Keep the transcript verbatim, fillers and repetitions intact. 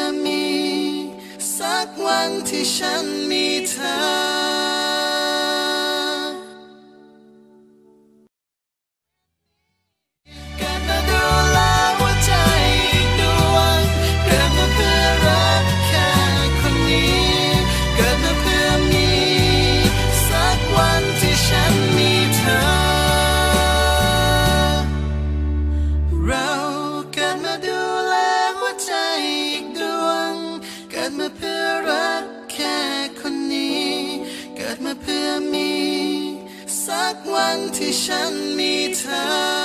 มีสักวันที่ฉันมีเธอเกิดมาดูแลหัวใจอีกดวงเกิดมาเพื่อรักแค่คนนี้เกิดมาเพื่อมีสักวันที่ฉันมีเธอเราเกิดมาดูแลหัวใจอีกดวงเกิดมาเพื่อรักแค่คนนี้เกิดมาเพื่อมีสักวันที่ฉันมีเธอ